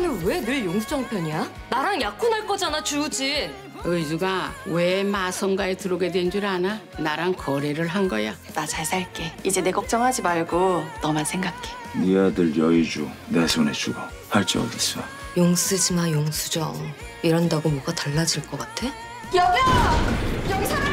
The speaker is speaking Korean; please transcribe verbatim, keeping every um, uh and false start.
오빠는 왜 늘 용수정 편이야? 나랑 약혼할 거잖아, 주우지. 의주가 왜 마성가에 들어오게 된 줄 아나? 나랑 거래를 한 거야. 나 잘 살게. 이제 내 걱정하지 말고 너만 생각해. 네 아들 여의주 내 손에 주고 할 줄 어딨어. 용 쓰지 마, 용수정. 이런다고 뭐가 달라질 것 같아? 여기요! 여기 사람!